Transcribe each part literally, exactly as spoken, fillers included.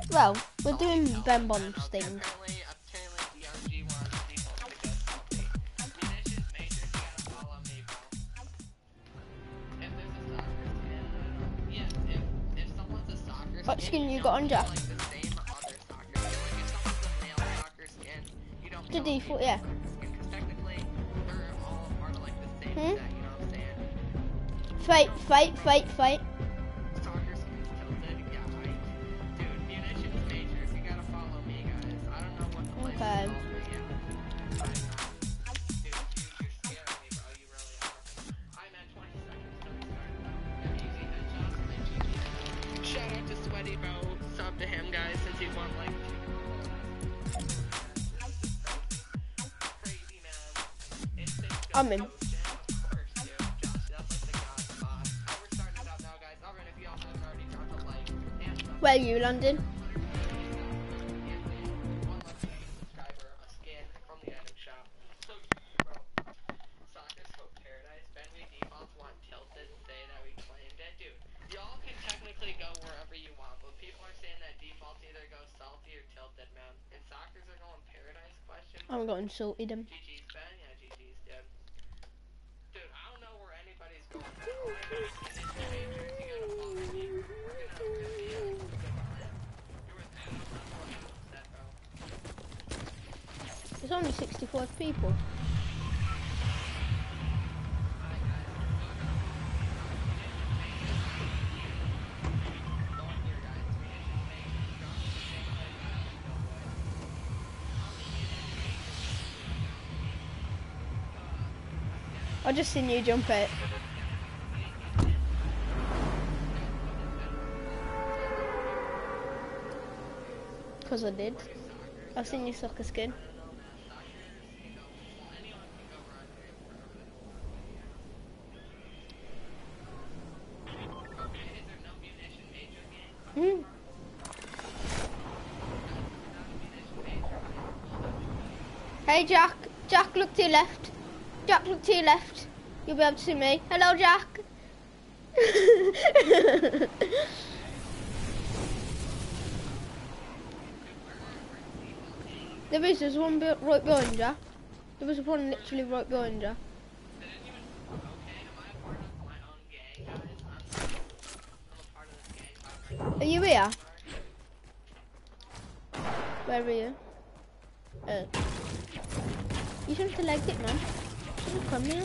Well, we're doing benbombs thing. What skin you got on, Jack? The default, yeah. Hmm? Fight, fight, fight, fight. Okay. Shout out to Sweaty Bro, sub to him guys since he won like I'm in. Where are you, London? I'm going salted him. G G's Ben, yeah, G G's dead. Dude, I don't know where anybody's going now. There's only sixty-five people. I just seen you jump it. Cause I did. I've seen you soccer skin. Hmm. Hey Jack, Jack, look to your left. Jack, look to your left. You'll be able to see me. Hello, Jack. There is, there's one right behind you. There was one literally right behind you. Are you here? Where are you? Uh, you shouldn't have legged it, man. You shouldn't come here.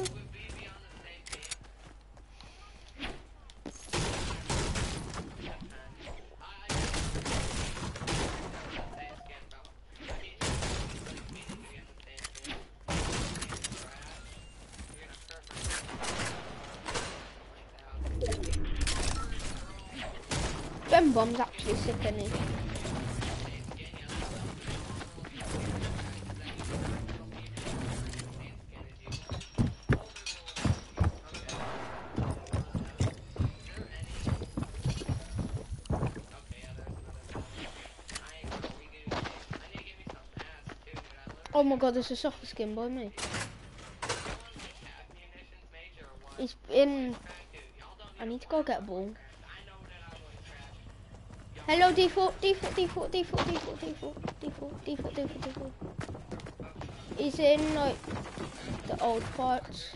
Benbombs actually sick, isn't he? Oh my god, there's a soccer skin by me. He's in... I need to go get a ball. Hello, default, default, default, default, default, default, default, default, default, default. He's in, like, the old parts.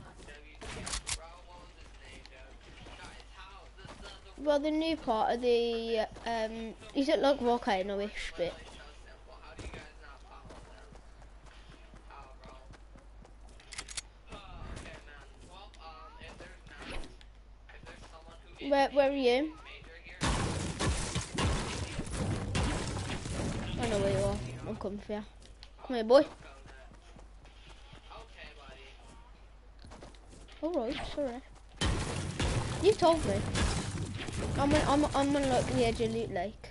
Well, the new part of the, um, he's at, like, volcano-ish bit. Where, where are you? I know where you are. I'm coming for you. Come here, boy. Alright, sorry. You told me. I'm on, I'm, I'm on like the edge of Loot Lake.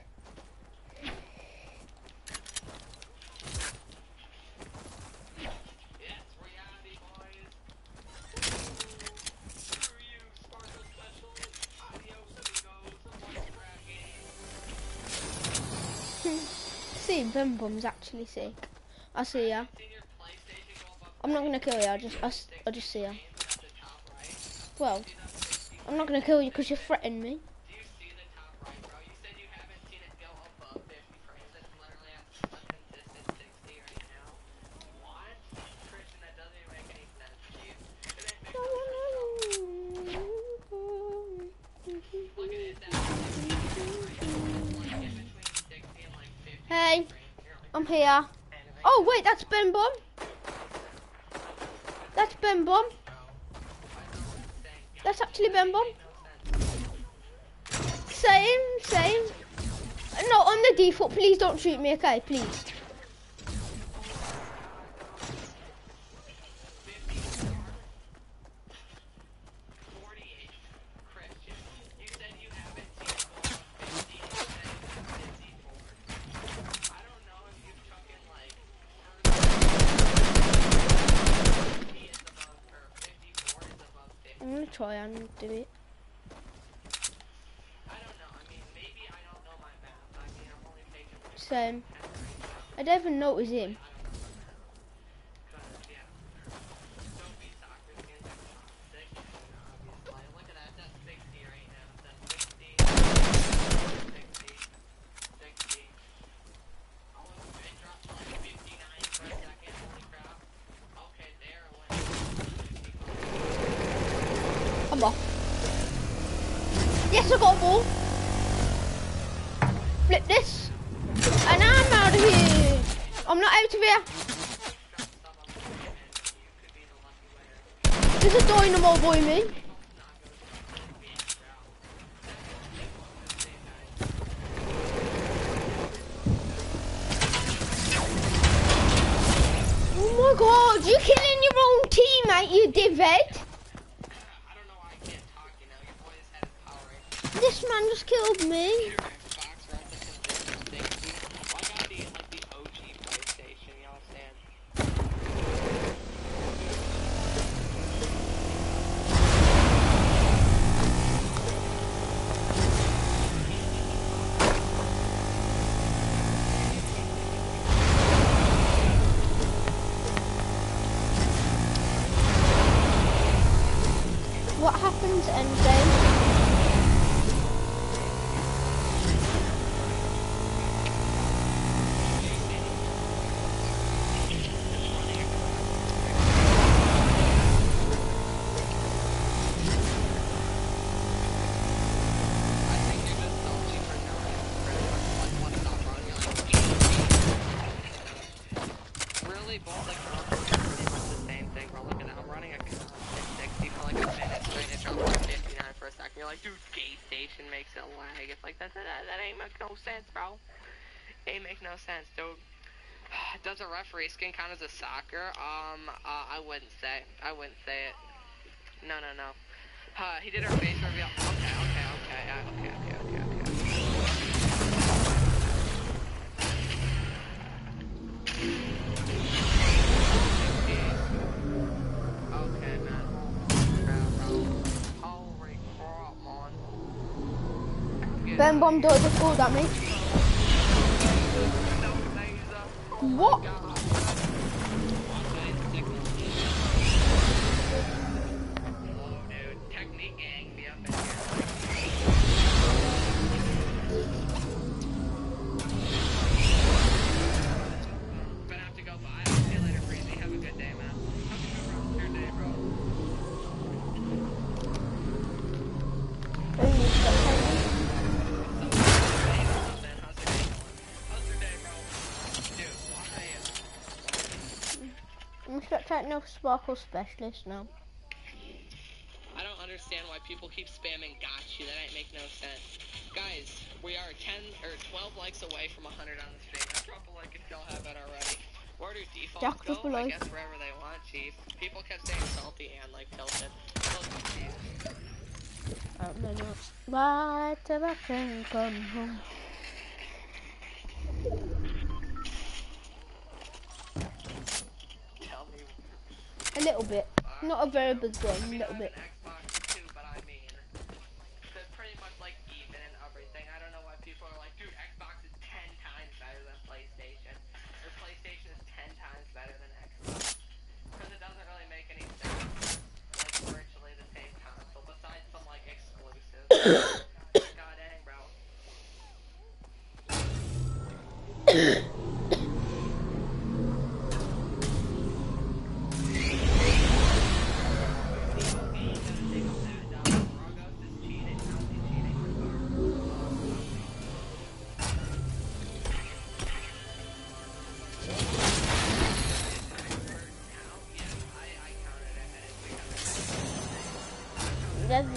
See, benbombs actually sick. I see ya. I'm not gonna kill you. I just, I, I just see ya. Well, I'm not gonna kill you because you're threatening me. bomb here. Oh wait, that's Ben bomb. That's Ben bomb. That's actually Ben bomb. Same, same. No, on the default, please don't shoot me, okay? Please. I'm gonna try and do it. Same. I don't even know it was him. I'm off. Yes, I got a ball. Flip this. And I'm out of here. I'm not out of here. There's a dynamo boy me. Oh my god, you're killing your own teammate, you divot. This man just killed me. What happens end game? Sense, dude. Does a referee skin count as a soccer? Um, uh, I wouldn't say. I wouldn't say it. No, no, no. Uh, he did our face reveal. Okay, okay, okay, uh, okay, okay, okay, okay. Okay, man. Holy crap, man. Ben bomb does a fall at me. What? Oh, dude. Technique gang, be up in here. Gonna have to go bye. I'll see you later, Breezy. Have a good day, man. Have a good day, bro. I'm spectating no sparkle specialist now. I don't understand why people keep spamming got you. That ain't make no sense. Guys, we are ten or twelve likes away from one hundred on the stream. Now drop a like if y'all haven't already. Where do defaults Jack go? I like. guess wherever they want, chief. People kept saying salty and like tilted. So confused. Oh, no, no. Bye till I can come home. A little bit. Not a very big one, a little bit. Xbox too, but I mean, they're pretty much like even and everything. I don't know why people are like, dude, Xbox is ten times better than PlayStation. Or PlayStation is ten times better than Xbox. Because it doesn't really make any sense. Like, virtually the same console, besides some, like, exclusives. God dang, bro.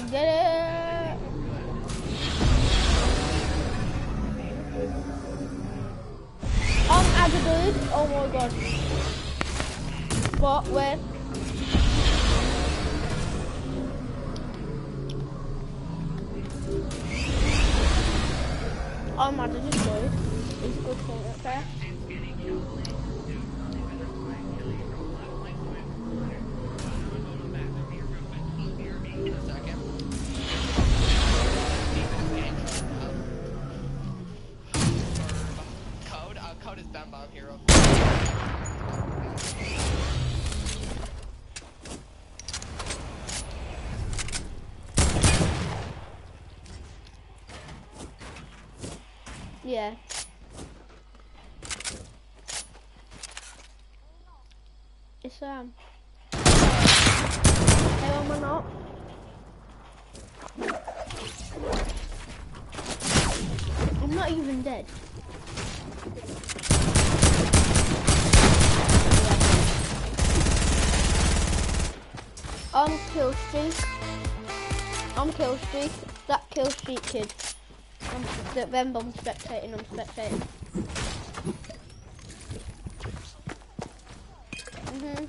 Get it! I'm as a dude. Oh my god. What? Where? I'm mad at this dude. He's a good Fortnite player. Code? Uh, code is benbomb hero. Yeah. It's um. Hey, am I not? I'm not even dead. I'm kill streak. I'm kill streak. That kill streak kid. I'm the benbomb spectating. I'm spectating. Mhm.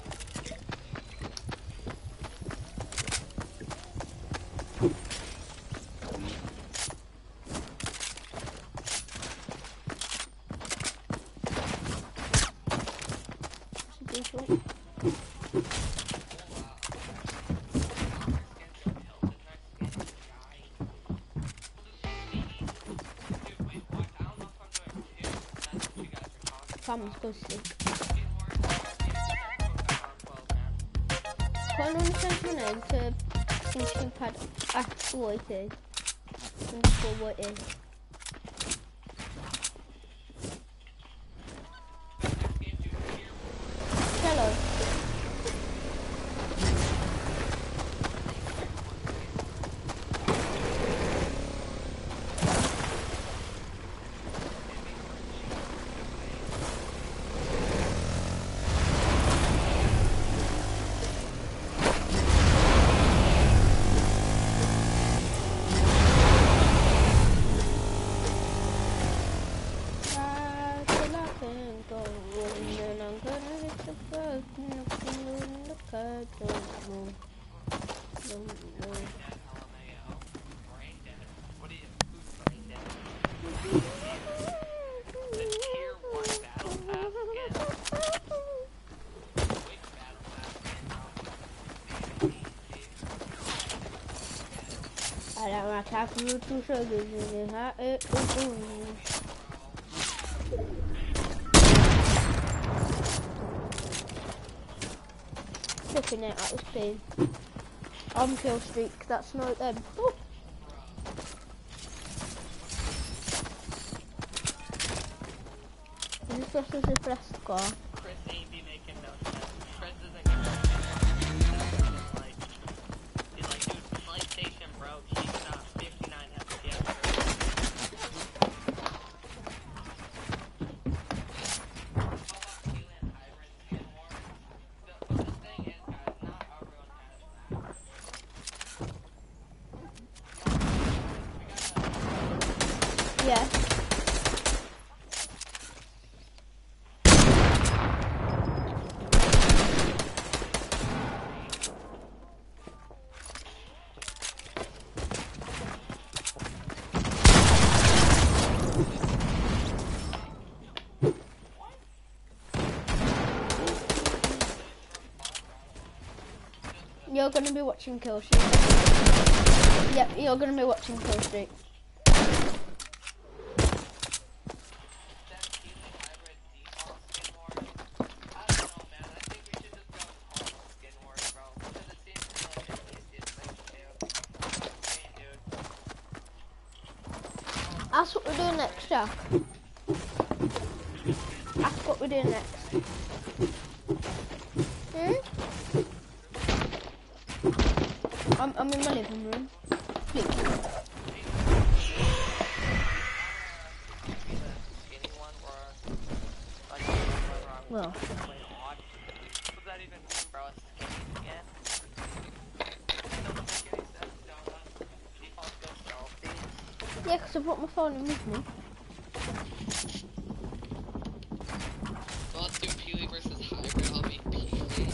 Thumbs go sick. Quando non c'è il name to thinking pad exploited. Exploited. Hello. I don't want to talk you to show you how it is. Flipping it out of speed. I'm kill streak, that's not them. Oh. Is this just as a press score? Chris ain't be making no sense. Chris isn't gonna make like, he's like, dude, PlayStation broke, she's not fifty-nine F P S. Yeah. You're gonna be watching Kill Streak. Yep, you're gonna be watching Kill Streak. That's what we're doing next, Jack. That's what we're doing next. Hmm? I'm, I'm in my living room. Please. Well. Yeah, because I brought my phone in with me. So let's do Peely versus Hybrid. I'll be Peely.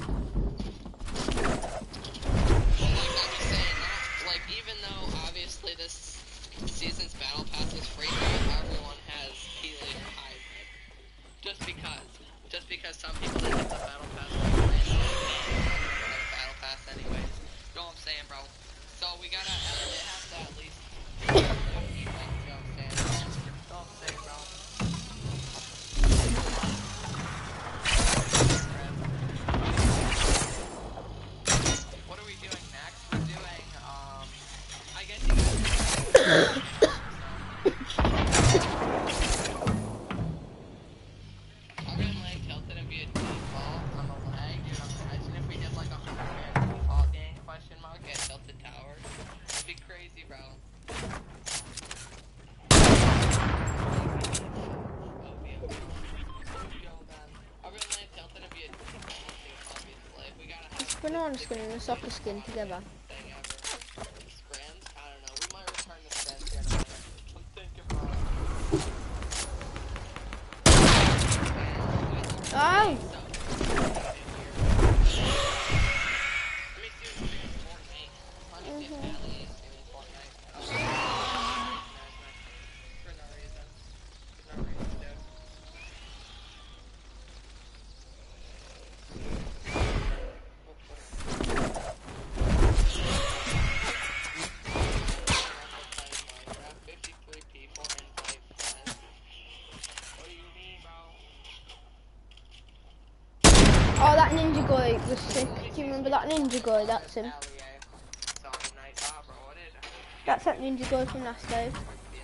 Well, like I'm just saying, not, like even though obviously this season's battle pass is free, not everyone has Peely or Hybrid. Just because, just because some people think it's a battle pass for free, and a battle pass anyways. You know what I'm saying, bro? So we gotta, it has to at least. You know what I'm saying, bro? You know what I'm saying, bro? What are we doing next? We're doing, um, I guess you guys I'm gonna lag tilted and be a default on the lag, dude. I'm imagine if we did like a hundred man default game question mark at tilted tower. It'd be crazy, bro. Banana skin and a soccer skin together. Scrams? I don't know. We might return the scrams here in a minute. I'm thinking about it. Oh! Let me see what's doing Fortnite. Honey, get Valley is doing Fortnite. For no reason. For no reason, dude. fifty-three people invite friends. What do you mean, bro? Oh, that ninja guy was sick. Do you remember that ninja guy? That's him. That's that ninja guy from last day.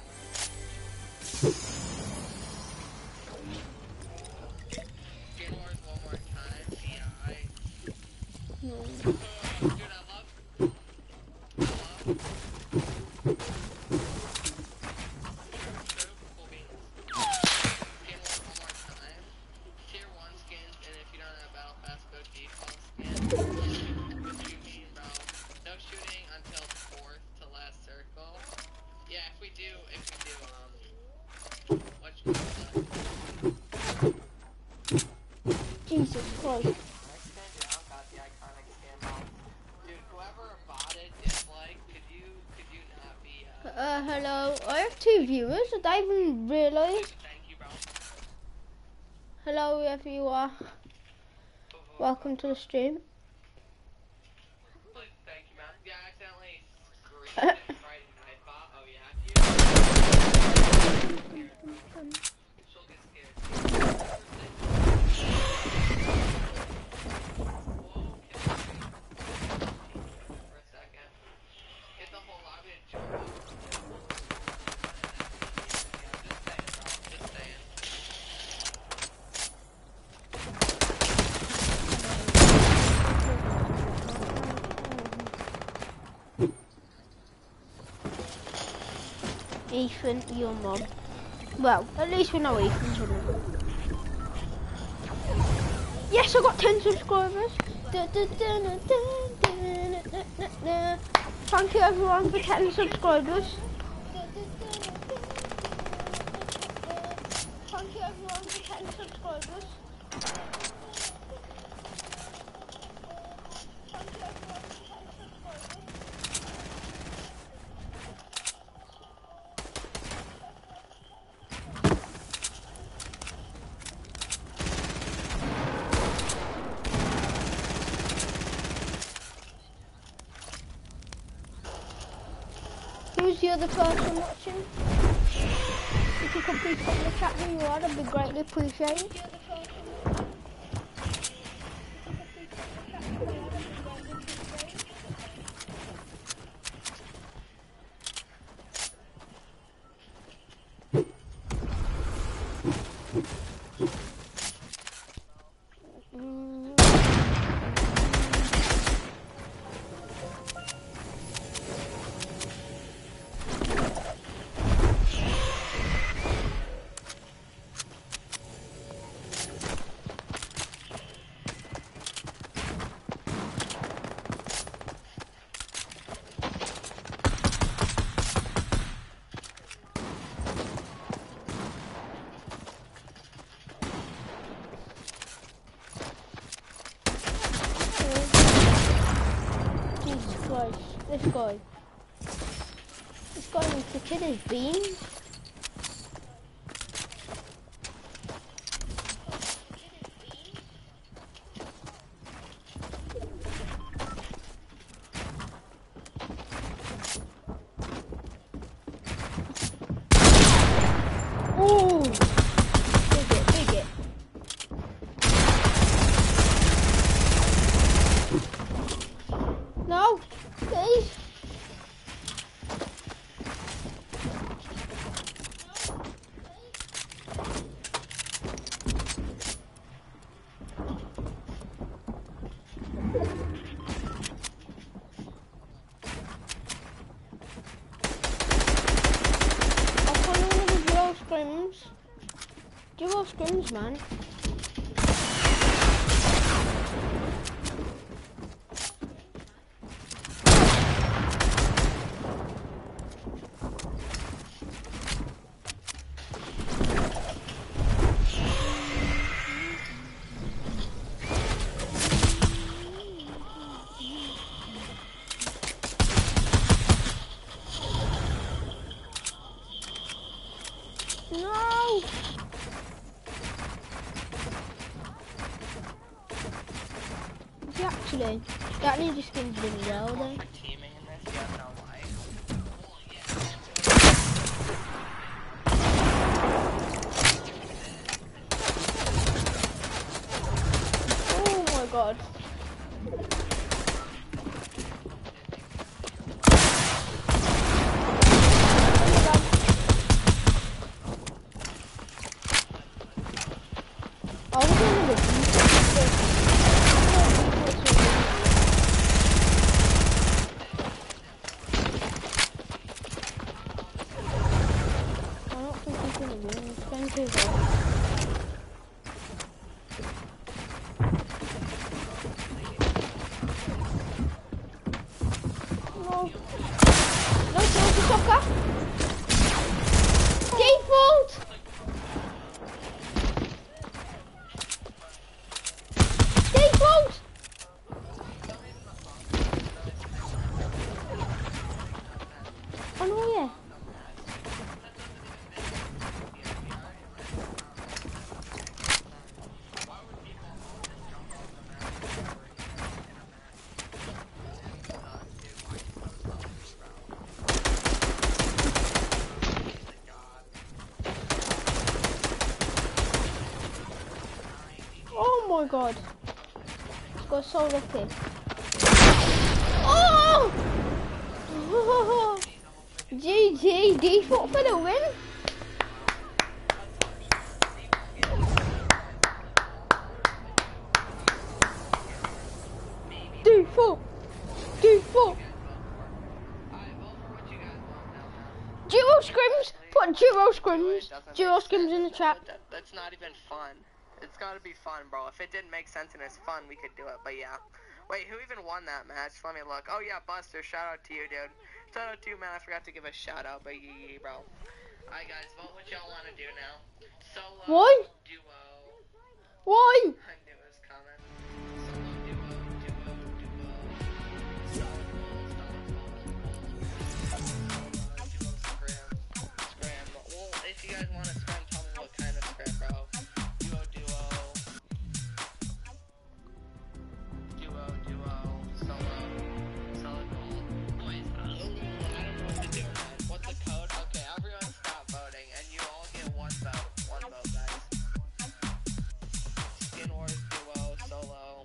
No. Dude, I love. I love. Jesus Christ. Uh, hello. I have two viewers. I don't even realise. Hello, whoever you are. Welcome to the stream. Thank you, man. Yeah, I accidentally screened it Friday night bot. Oh, yeah. She'll get scared. Whoa, for a second. Get the whole lobby to join up. Just saying, bro. Just saying. Ethan, your mom. Well, at least we know Ethan's your mom. Yes, I got ten subscribers. Da, da, da, da, da, da, da, da, da. Thank you everyone for ten subscribers. Thank you everyone for ten subscribers. Who's the other person watching? If you could please put in the chat who you are, that'd be greatly appreciated. guy. This guy needs to kill his beans. Oh! Big it, big it. No! Please! Scrims. Duo scrims, man. No! Is he actually? That ninja skin's really well then. Teaming in this, you have no life. Oh my god. I was in the I don't think he's gonna win. It's going too well. No. No, no, the soccer. Default! Default! Oh no, yeah. Oh my god. This guy's so lucky. Oh! G G, default for the win. Default. Default. Duo scrims. Put duo scrims. Duo scrims in the chat. That, that's not even fun. It's gotta be fun, bro. If it didn't make sense and it's fun, we could do it. But yeah. Wait, who even won that match? Let me look. Oh yeah, Buster. Shout out to you, dude. Shout out to you, man. I forgot to give a shout out, but yeah, bro. Alright, guys. Vote what y'all want to do now. Solo. Why? Duo. Why? I knew it was coming. Solo, duo, duo, duo. Solo, solo, solo. Duo, scram. Scram. Well, if you guys want to scram, tell me what kind of scram, bro. Duo, duo. Duo, duo. Solo. Solo gold. Boys, I don't know what to do, man. What's the code? Okay, everyone stop voting, and you all get one vote. One vote, guys. Skin Wars, duo, solo.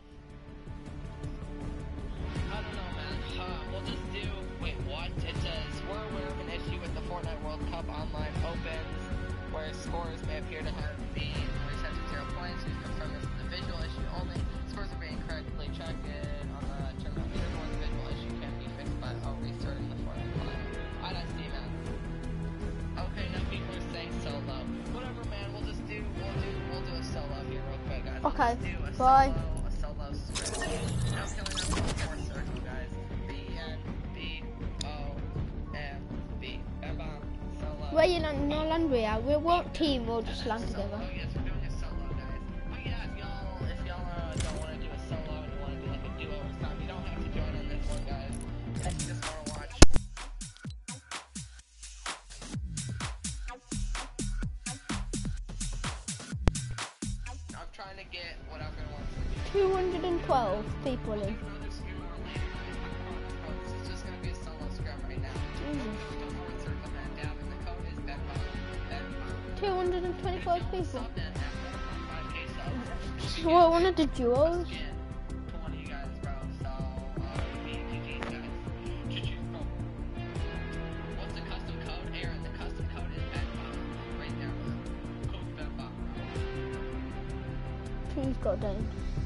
I don't know, man. Uh, we'll just do... Wait, what? It says, we're aware of an issue with the Fortnite World Cup online opens, where scores may appear to have been reset to zero points. We've confirmed this is a visual issue only. Scores are being correctly checked on the terminal. Even one visual issue can be fixed by a restart in the Fortnite client. I don't see, man. Okay, now people are saying solo. Whatever, man. We'll just do. We'll do. We'll do a solo here, real quick, guys. We'll Okay. just do a Bye. Solo, a solo script. Now killing up one more circle, guys. B N B O M B. Bam bam. Solo. Where you land? No land we are. We won't team. We'll just land Solo. together. Yes, we're doing a solo, guys. But yeah, if y'all, if y'all uh, don't want to do a solo and you want to do like a duo or something, you don't have to join on this one, guys. If you just want to watch gonna get whatever wants to two hundred twelve people in. It's just gonna be a solo scrum right now. Jesus. The fourth circle man down, and the code is benbombs. Benbombs. two hundred twenty-five people. Sub net now, five K subs. So what, one of the duos? twenty guys, bro. So, uh, me and G G's guys. G G's, bro. What's the custom code? Aaron, the custom code is benbomb. Right there, man. Code benbomb, bro. Please go down.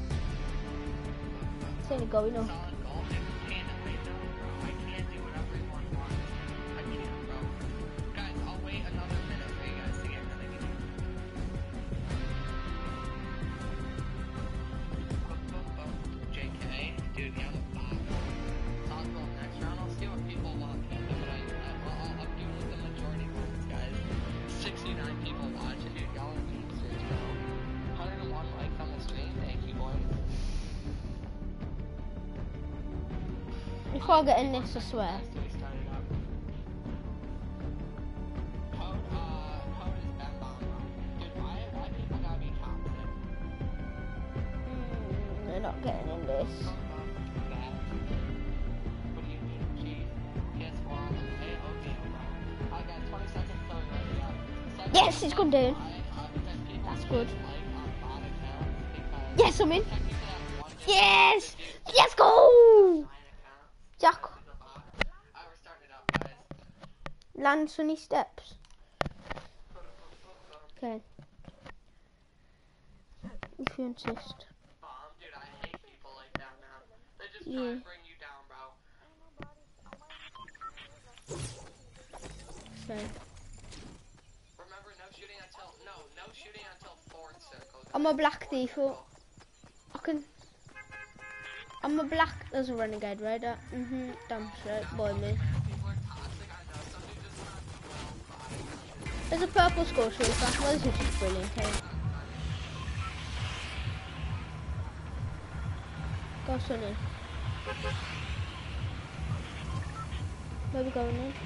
It's only going up. Solid goal. I can't wait, no, bro. I can't do what everyone wants. I can't, bro. Guys, I'll wait another minute for you guys to get really good. J K, dude, yeah, the box. Solid goal next round. I'll see what people want. But I, I, I'll, I'll do the majority of this, guys. sixty-nine people watching, dude. Y'all are monsters, bro. one hundred one likes on the stream. Thank you, boys. Before I get in this, I swear. Mm, they're not getting in this. Yes, it's gone down. That's good. Yes, I'm in. Yes! Let's go! Jack. Land sunny steps. Okay. If you insist. Dude, I hate people like that, man. They just try Yeah. to bring you down, bro. Okay. Remember, no shooting until no, no shooting until fourth circle. I'm a black default. I can. I'm a black as a renegade rider. Mhm. Damn straight, boy me. People are toxic. I know. Some dude just went on twelve. There's a purple score trooper. Well, this is just brilliant. Hey. Go Sonny. Where we going in?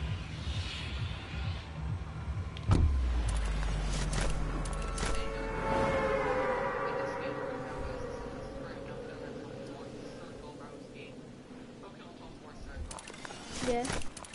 Yeah.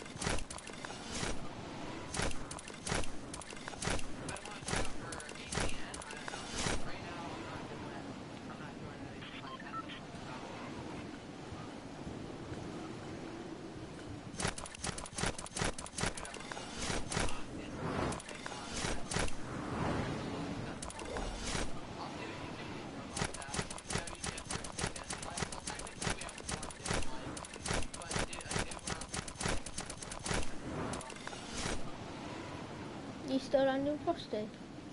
You still landing frosty?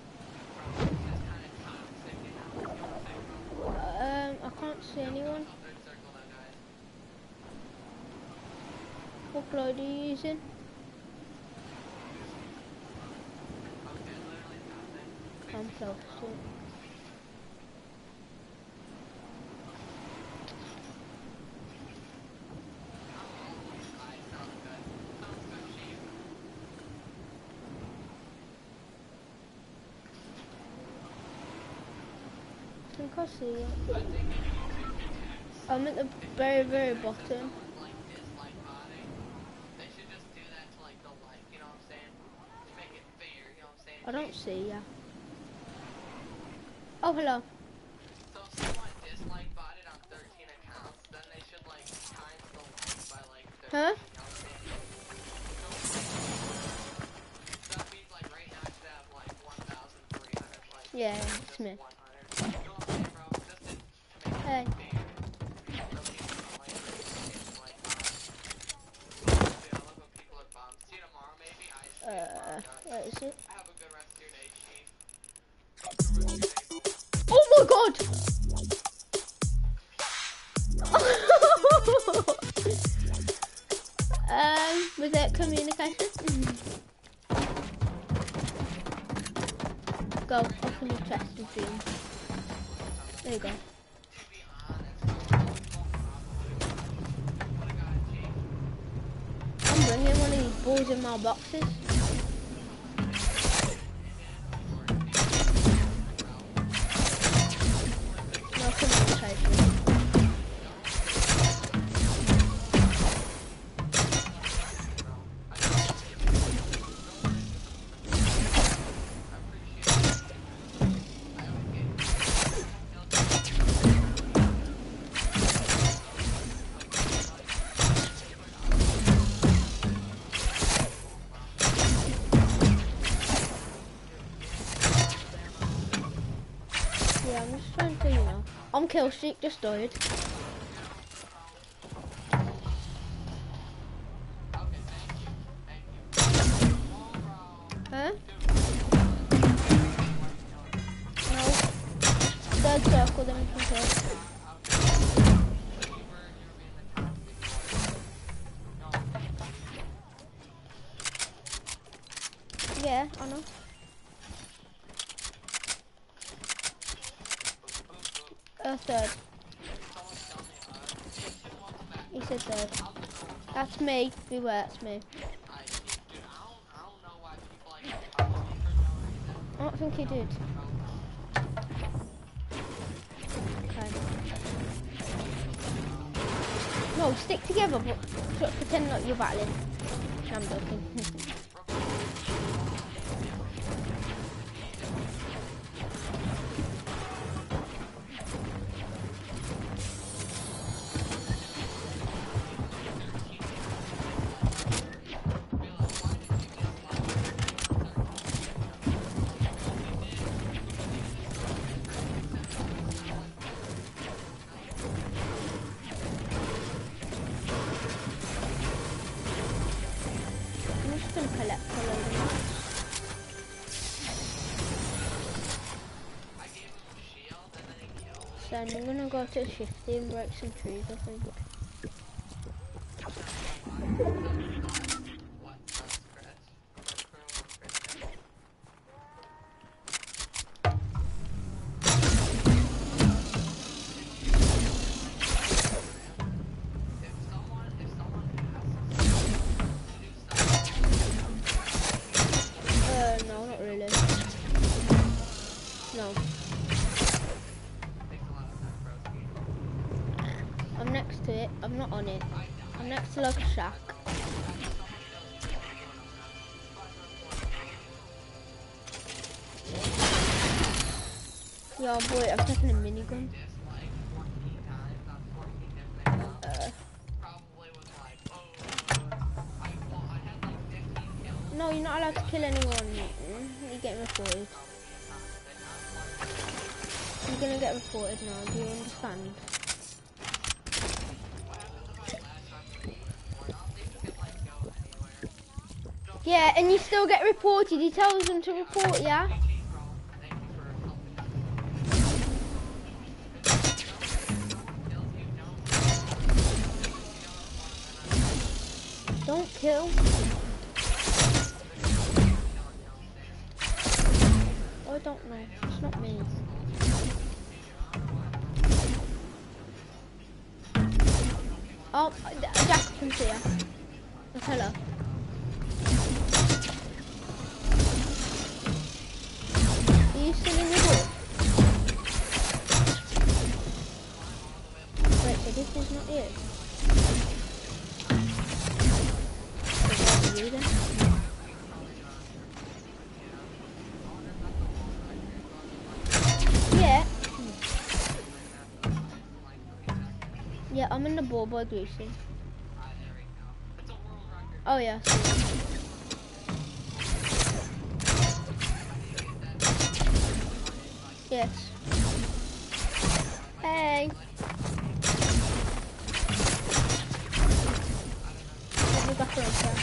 Um, I can't see anyone. What glide are you using? I'm close to it. I think I see it. I'm at the very, very bottom. I don't see ya. Oh, hello. So if someone dislike botted on thirteen accounts, then they should like times the like by like thirteen. Huh? So that means like right now I should have like one thousand three hundred likes. Yeah, it's me. one hundred. You know what I'm saying, bro? Just to, to make Hey. it fair. Really like it's like uh, yeah, I love when people are bummed. See you tomorrow maybe. I see you Uh, tomorrow, where guys. is it? Have a good rest of your day, Chief. Have a good rest of your day. Oh my god! um, was that communication? Go, open the chest and see him. There you go. I'm bringing one of these balls in my boxes. I'm just trying to, you know. I'm kill streak, just died. Huh? No. Third circle, then we can kill. Yeah, I know. Uh, third. He said third. That's me. Beware, that's me. I don't think he did. Okay. No, stick together, but just pretend like you're battling. I'm joking. I'm just gonna collect a load of nuts. So I'm gonna go to Shifty and break some trees, I think. Uh, no, not really. No. I'm next to it. I'm not on it. I'm next to like a shack. Yo, boy, I'm taking a minigun. Uh, no, you're not allowed to kill anyone. You're getting reported. You're gonna get reported now. Do you understand? Yeah, and you still get reported. He tells them to report, yeah? Don't kill. I don't know. It's not me. Oh, Jack comes here. I'll tell her. Are you still in the door? Wait, so this is not you? So what are you then? Yeah. Yeah, I'm in the ball boy greasy. Oh yeah. Yes. Hey. Let me back around here.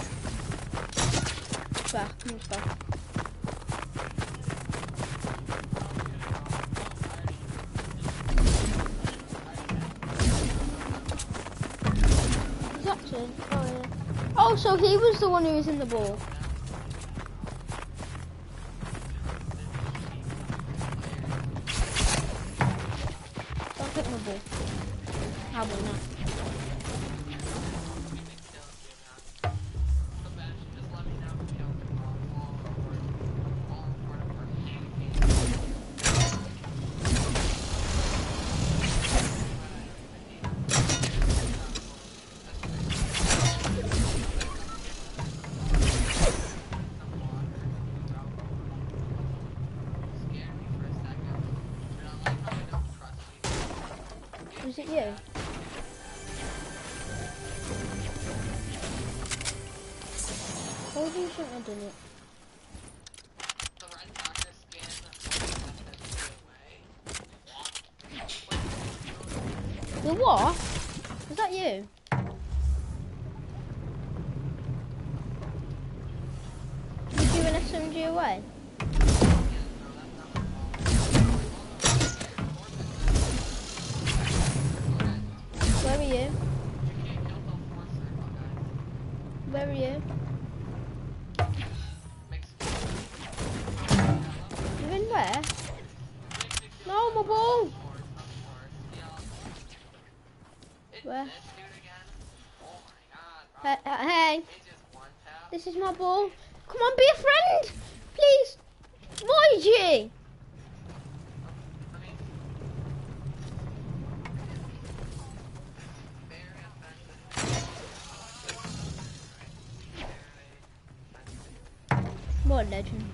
Back, come back. He's actually. Oh yeah. Oh, so he was the one who was in the ball. Don't take my ball. How about that? Was it you? Why do you think I done it? The what? Was that you? Did you an S M G away? Where are you? Where are you? You're in where? No, my ball! Where? Hey, hey, this is my ball. Come on, be a friend, please. Y G. What a legend.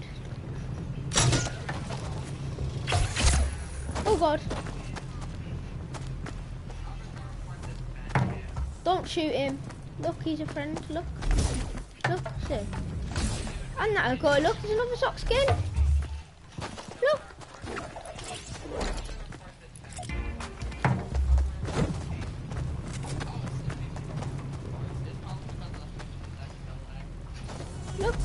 Oh God. Don't shoot him. Look, he's a friend. Look. Look, see. And that guy, look, there's another sock skin. Look. Look.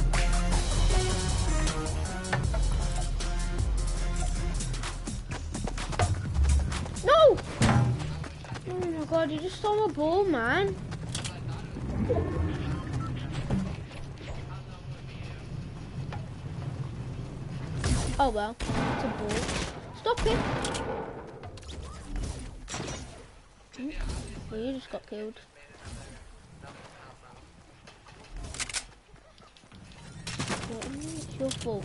No! Oh my God, you just stole my ball, man. Oh well, it's a ball. Stop it! Hmm? Well, you just got killed. It's your fault.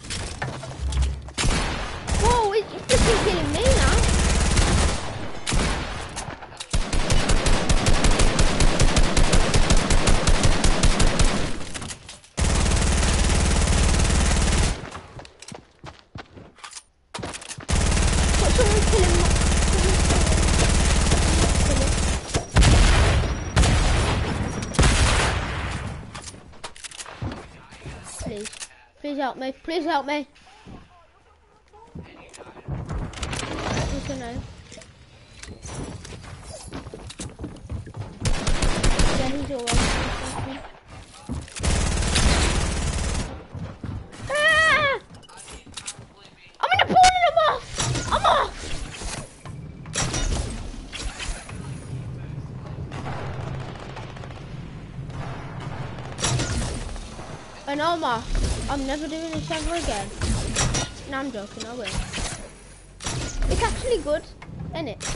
Whoa, it's freaking killing me now. Please. Please help me. Please help me. Yes or no? Yeah, he's alright. Ah! I'm in a pool and I'm off! I'm off! I know I'm off. I'm never doing this ever again. No, I'm joking, I will. It's actually good, isn't it?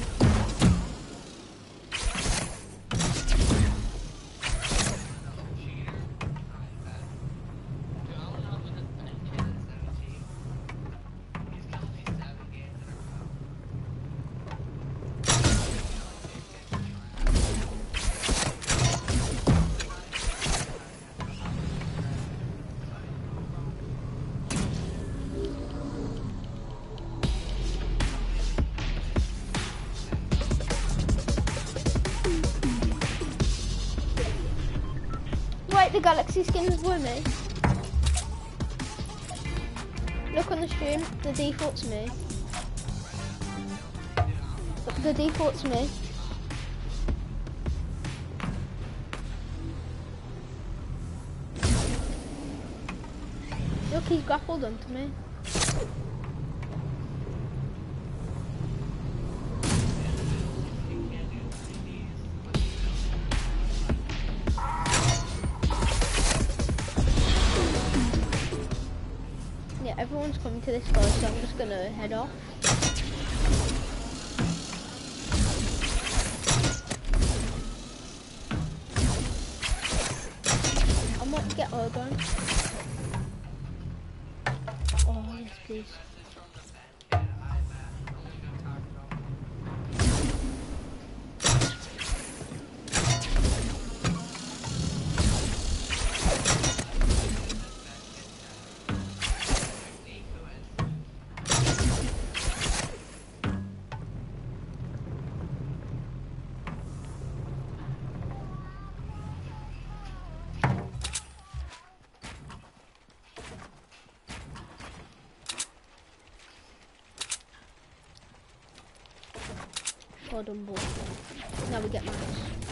The galaxy skins were me. Look on the stream, the default's me. The default's me. Look, he's grappled onto me. Everyone's coming to this guy, so I'm just gonna head off. I might get Ogon. Oh yes, please. Well done, boy. Now we get mats.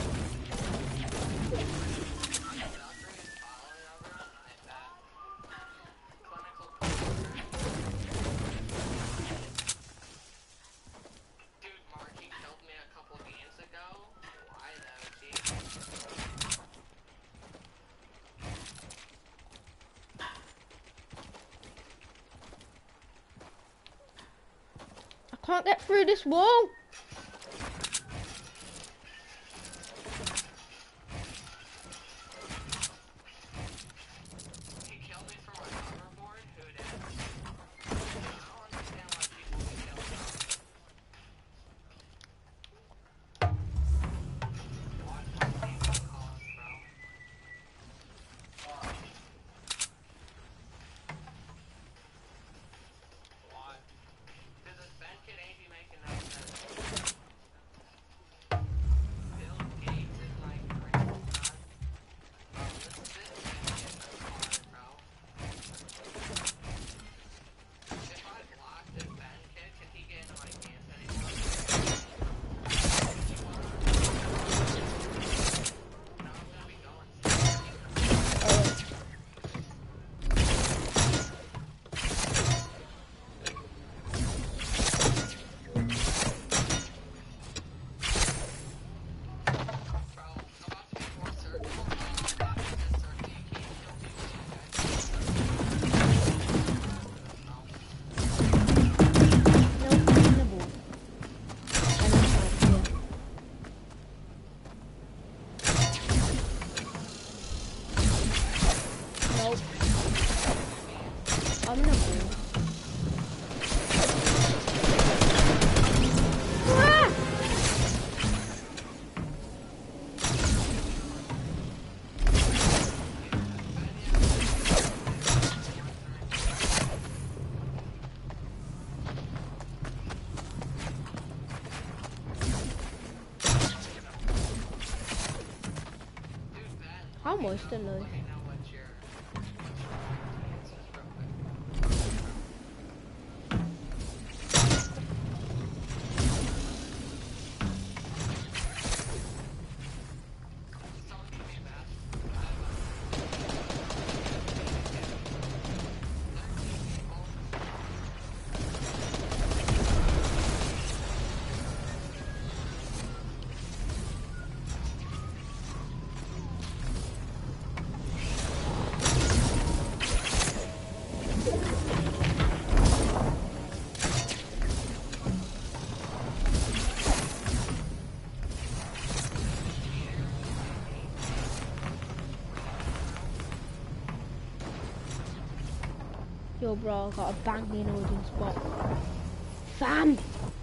I can't get through this wall. How am I still alive? Yo, bro, I got a banging audience spot. Fam!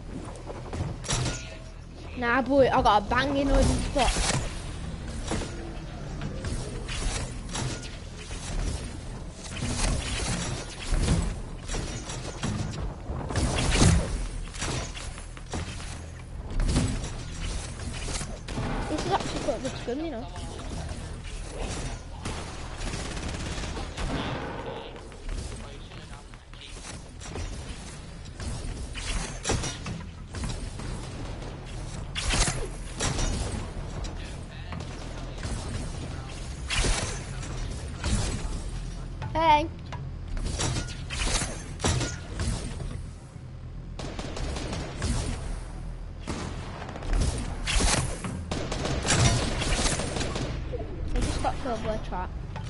Nah, boy, I got a banging audience spot. This is actually quite a good skin, you know. Hey. They just got killed by a trap.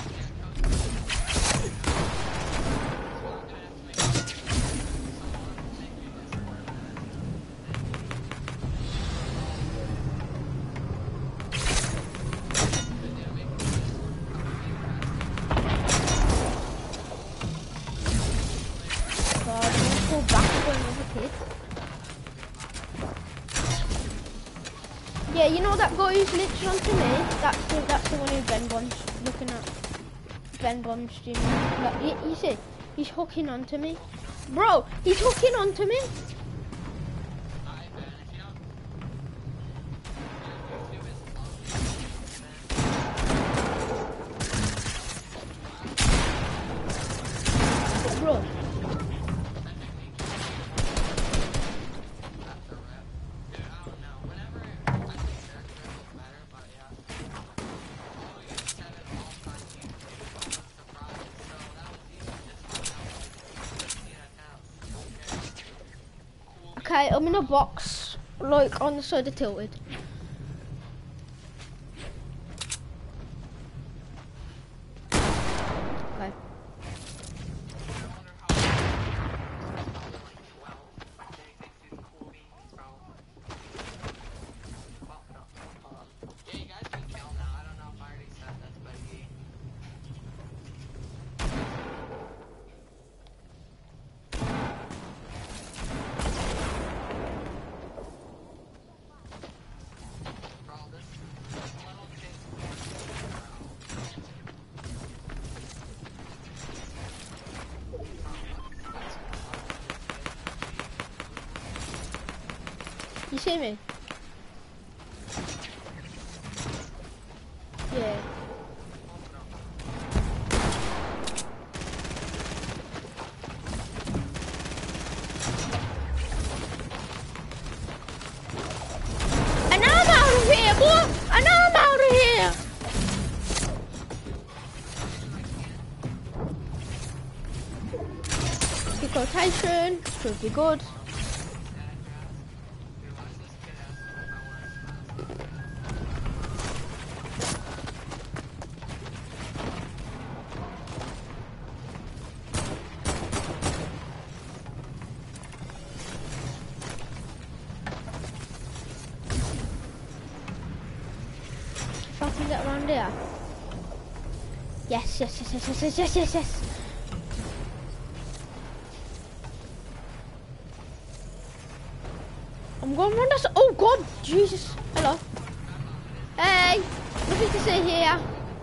Yeah, you know that guy who's literally onto me? That's the, that's the one who benbombs, looking at benbombs streaming. Like, you, you see, he's hooking onto me. Bro, he's hooking onto me. Bro. Okay, I'm in a box, like on the side of tilted. Okay. Yeah, you guys can kill now. I don't know if I already said this, but he... Bro, this, this little kid's You see me? Yeah. And now I'm out of here, boy! And now I'm out of here! Kick rotation, should be good. If I can get around here. Yes, yes, yes, yes, yes, yes, yes, yes, yes. I'm going around this. Oh God, Jesus. Hello. Hey, nothing to see here.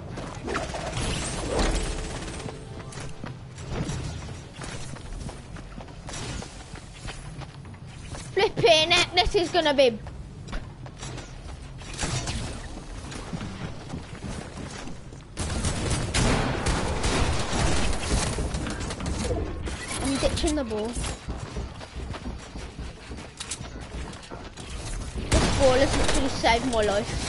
Flipping it, this is gonna be. I'm ditching the ball. This ball has literally saved my life.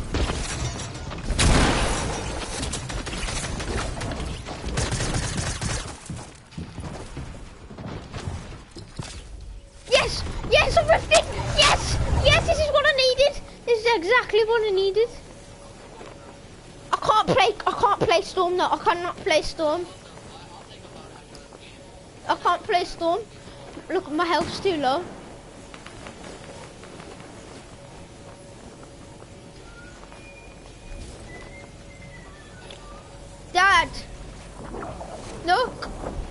Yes! Yes, I'm lifting! Yes! Yes, this is what I needed! This is exactly what I needed. I can't play, I can't play Storm, no, I cannot play Storm. I can't play Storm. Look, my health's too low. Dad! Look!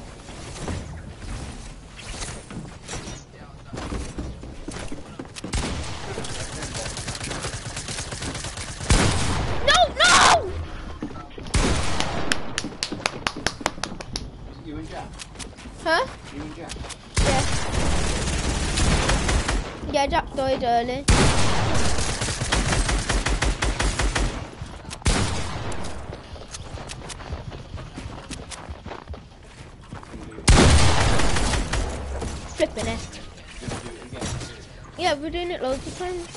No, no! You and Jack? Huh? You and Jack? Yeah. Yeah, Jack died early. Flipping it. Gonna do it again. Yeah, we're doing it loads of times.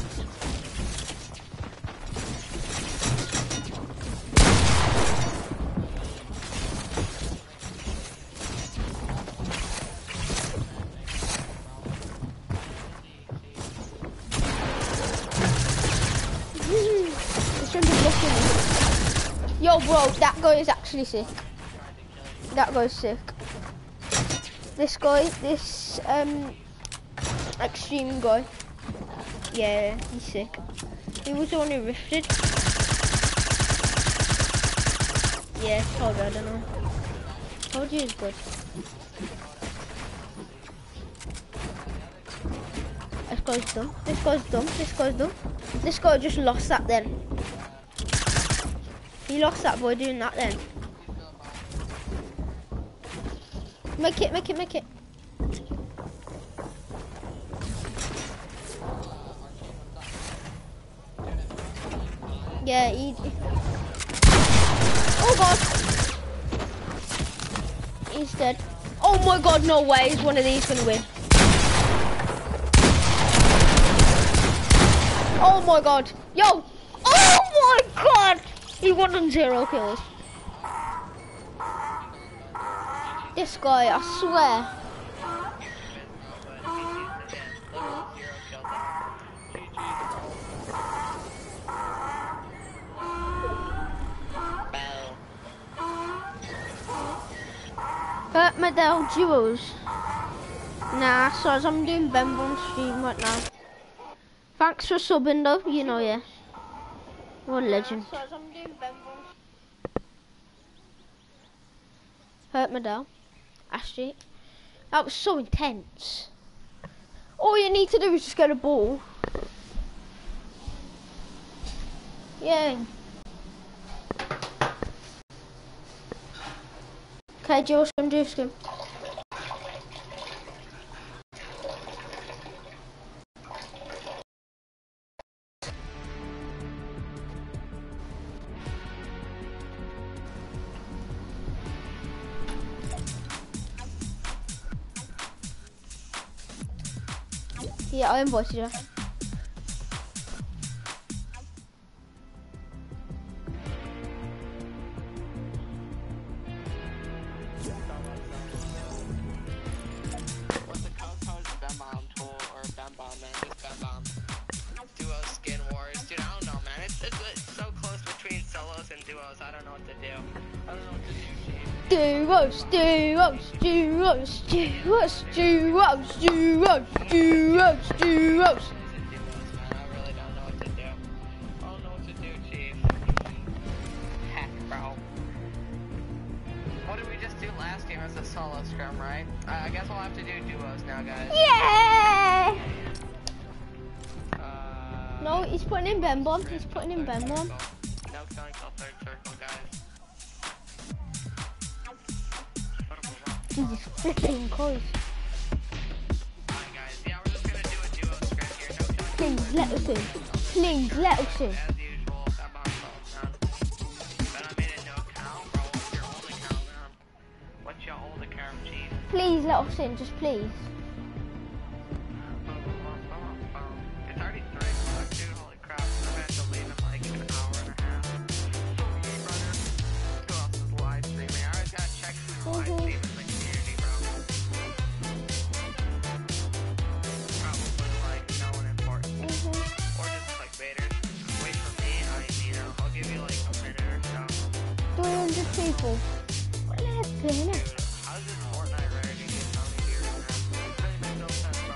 This one's blocking me. Yo, bro, that guy is actually sick. That guy's sick. This guy, this um extreme guy. Yeah, he's sick. He was the one who rifted. Yeah, told you, I don't know. Told you he's good. This guy's dumb. This guy's dumb. This guy's dumb. This guy just lost that then. He lost that by doing that then. Make it, make it, make it. Yeah, he... Oh God! He's dead. Oh my God, no way, is one of these gonna win. Oh my God. Yo! Oh my God! He won on zero kills. This guy, I swear. Hurt Medell duos. Nah, so as I'm doing benbombs stream right now. Thanks for subbing though, you know, yeah. What a legend. Nah, so as I'm doing benbombs. Hurt Medell. Ashley. That was so intense. All you need to do is just get a ball. Yeah. Okay, Joe, scrim, do scrim. Yeah, I invited her. What's the code code? Benbomb tool or benbomb, man? Just benbomb. Duo skin wars. Dude, I don't know, man. It's, it's, it's so close between solos and duos. I don't know what to do. I don't know what to do, Chief. Duos, duos, duos, duos, duos, duos, duos, duos. I really don't know what to do. I don't know what to do, Chief. Heck, bro. What did we just do last year? It was a solo scrum, right? Uh, I guess we'll have to do duos now, guys. Yeah! Uh, No, he's putting in benbomb. He's putting in benbomb. No killing till third circle, guys. Jesus flipping Christ. Alright, guys. Yeah, we're just gonna do a duo script here. No killing. Please let us in. Please let us in. As usual, that box falls down. But I made a no count, bro. What's your old account, man? What's your old account, Chief? Please let us in, just please. It's already three o'clock, dude. Holy crap. I'm gonna have to leave in like an hour and a half. So me, brother. Who else is live streaming? I always gotta check who's live streaming in the community, bro. Probably like no one important. Mm-hmm. Or just clickbaiters. Wait for me. I mean, uh, I'll give you like a minute or so. three hundred people. What the heck's going on? Dude, how's this Fortnite rarity get so many viewers, man? It doesn't make no sense, bro.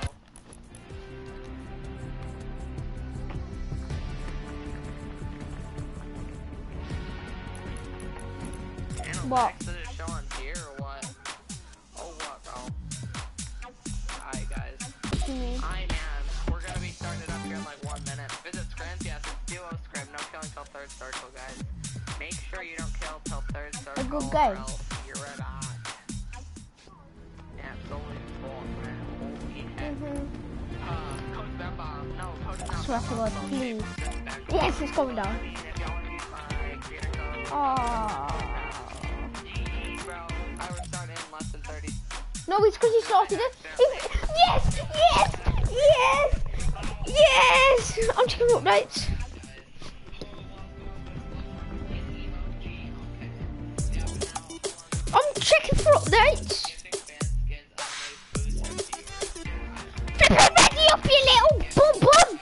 What? Does it show on here or what? Oh, what, bro? Alright, guys. What do you mean? Hi, man. We're gonna be starting it up here in like one minute. Visit scrims, yes, it's duo scrim. No killing till third circle, guys. Make sure you don't kill till third circle. A good or game. else you're a bot. Absolutely full, man. Holy heck. Mm-hmm. Uh, Coach Benbomb. No, Coach not Swear to God, Benbomb. please. Back- Yes, it's going down. I mean, if y'all wanna use my creator code, Oh. G G, bro. I would start in less than thirty. No, it's because he started it. He- Yes! Yes! Yes! Yes! I'm checking updates. I'm checking for updates. Flip it ready up, you little bum bum!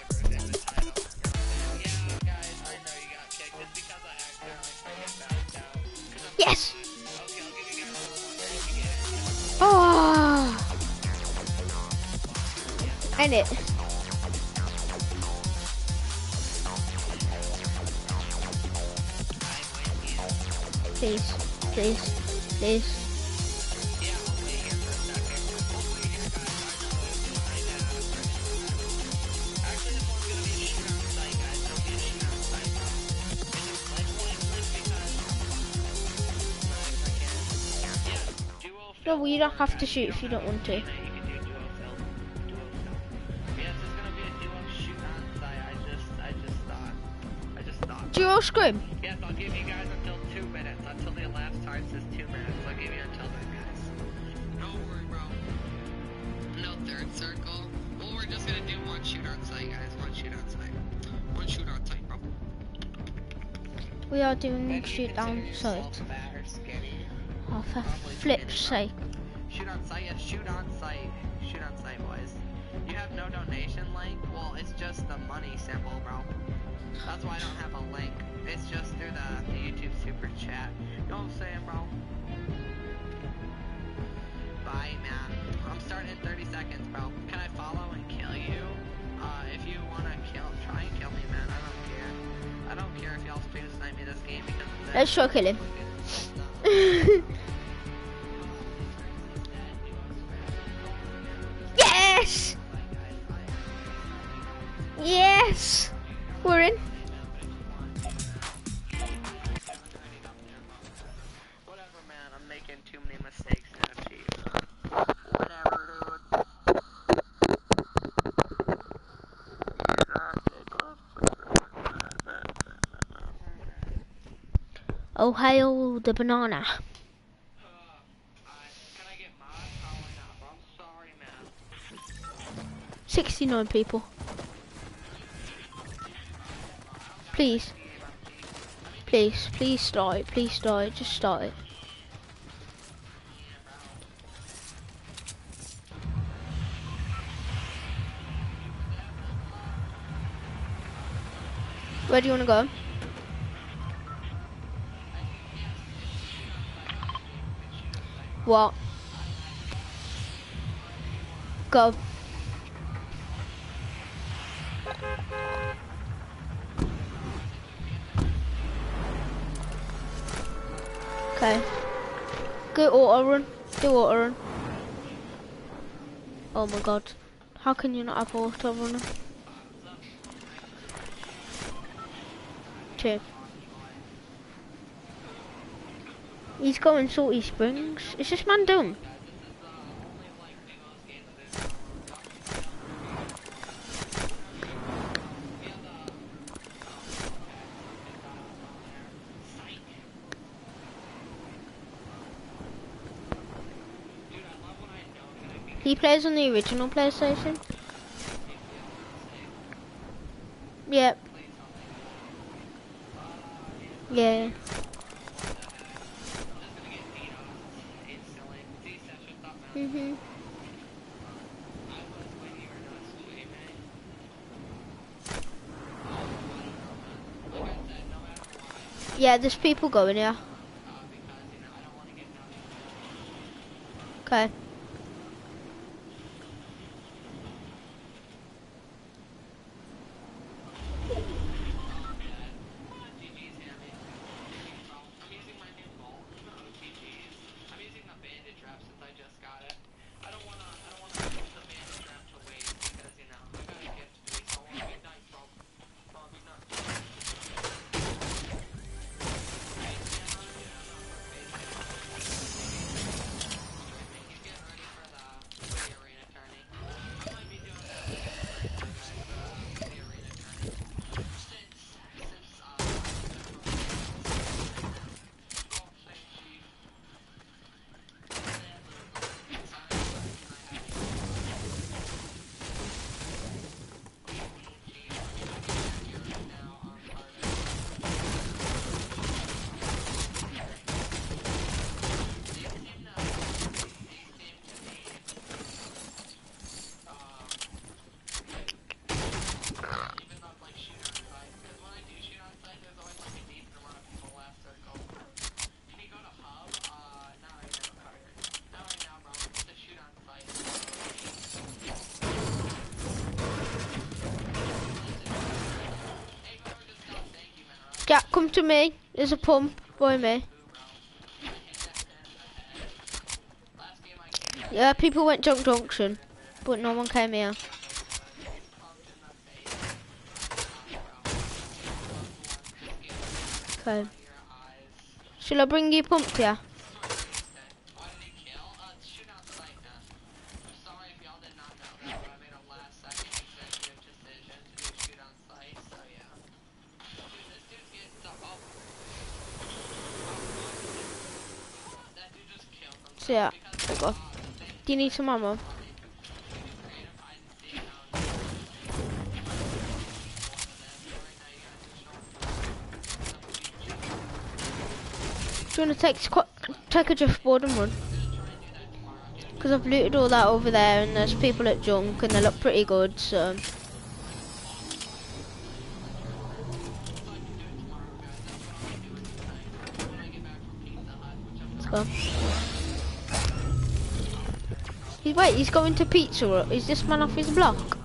Yes! Oh! End it. Please, please, please. No, well, you don't have to shoot if you don't want to. Duo scrim. Yes, I'll give you guys until two minutes. Until the last time says two minutes. I'll give you until then, guys. Don't worry, bro. No third circle. Well, we're just gonna do one shoot on site, guys. One shoot on site. One shoot on site, bro. We are doing shoot down site. Oh, for flip's sake. Shoot on site, yes, shoot on site. Shoot on site, boys. You have no donation link? Well, it's just the money symbol, bro. That's why I don't have a link. It's just through the, the YouTube super chat. You know what I'm saying, bro? deny me this game because of that. Let's try kill him. Yes! Yes! We're in. Whatever, man. I'm making too many mistakes now, chief. Whatever, Oh, hail the banana. Uh, I, can I get mine? Probably not, but I'm sorry, man. sixty-nine people. Please. Please, please start it. Please start it. Just start it. Where do you want to go? What? Go. Okay. Go auto run. Do auto run. Oh my god. How can you not have auto runner? Two. He's going Salty Springs. Is this man done? He plays on the original PlayStation. Yep. Yeah. Mhm. Yeah, there's people going here. Okay. Jack, come to me. There's a pump by me. Yeah, people went junk junction, but no one came here. Okay. Shall I bring you pump here? So yeah, there you go. Do you need some ammo? Do you want to take take a driftboard and run? Because I've looted all that over there and there's people at junk and they look pretty good, so... Let's go. He's, wait, he's going to pizza. Is this man off his block?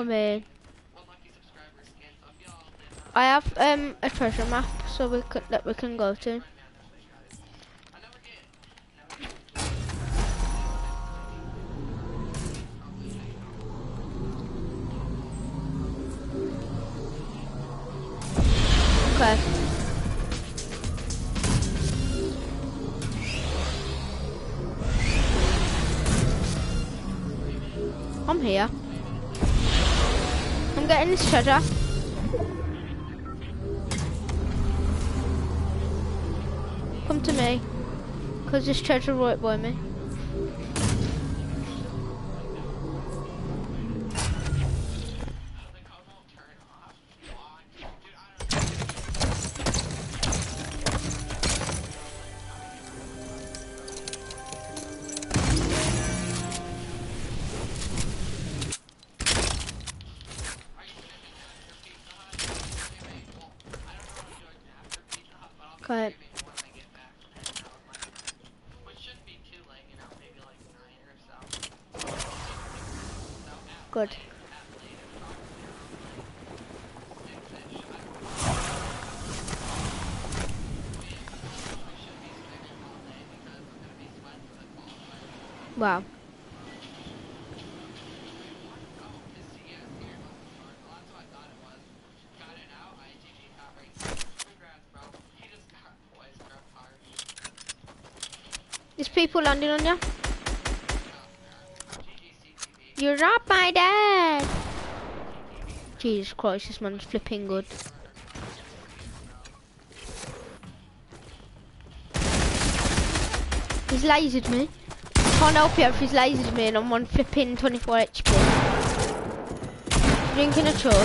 Come in. one lucky subscriber skin. So if y'all did not, I have um a treasure map so we could that we can go to. join me on that thing, guys. I never get, never get probably hang out. Okay. I'm here. I'm getting this treasure. Come to me, cause this treasure right by me. The code won't turn off. Why? Dude, I don't Are you streaming after Pizza Hut? Streaming? Well, I don't know what I'm doing after Pizza Hut, but I'll be Okay. streaming when I get back from hanging out with my friends. Which shouldn't be too late, you know, maybe like nine or so. So at Good. late, at late, it's probably around like six-ish. I don't know. I should be streaming all day because I'm gonna be sweating for the qualifiers. Wow. Oh, his C S here wasn't short. Well, that's what I thought it was. Got it out. I G G top rank. Congrats, bro. He just got boys scrubbed hard. There's people landing on you. Oh, G G C T V. You're not my dad. Jesus Christ, this man's flipping good. He's lasered me. Can't help you if he's lasered me and I'm on flipping twenty-four H P. Drinking a chug.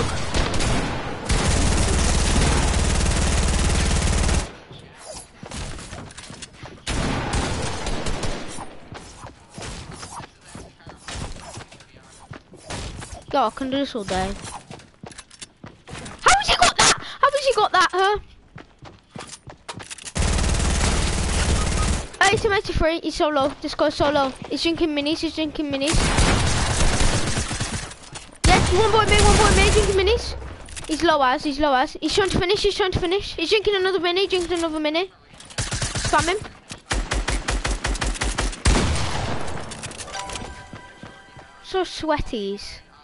Yo, I can do this all day. How has he got that? How has he got that, huh? Oh, he's eighty-three, he's solo. This guy's solo. He's drinking minis, he's drinking minis. Yes, one boy me, one boy me, drinking minis. He's low as, he's low as. He's trying to finish, he's trying to finish. He's drinking another mini, drinking another mini. Spam him. So sweaties.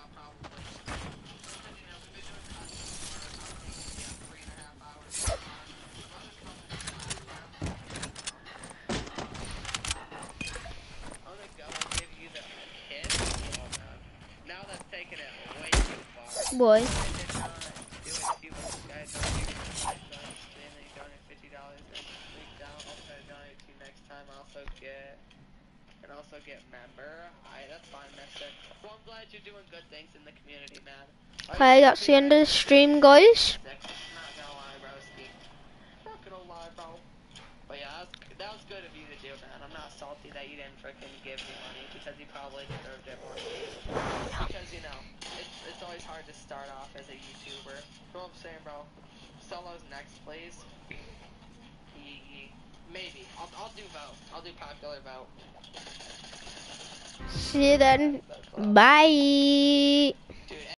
Now that's taking it way too far. Boy. I did not do it too much, guys. Don't do it. Then they donate fifty dollars and week down. I'll try to donate to you next time. Also get and also get member. Alright, that's fine, mister. Well, I'm glad you're doing good things in the community, man. Okay, that's the end of the stream, guys. Not gonna lie, broski. Not gonna lie, bro. But yeah, that was, that was good of you to do, man. I'm not salty that you didn't freaking give me money because you probably deserved it more. Because, you know, it's, it's always hard to start off as a YouTuber. You know what I'm saying, bro? Solo's next, please. Yee yee. Maybe. I'll, I'll do vote. I'll do popular vote. See you then. Bye.